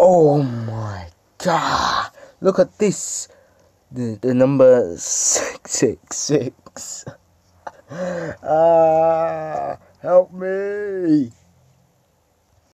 Oh my god! Look at this. The number 666.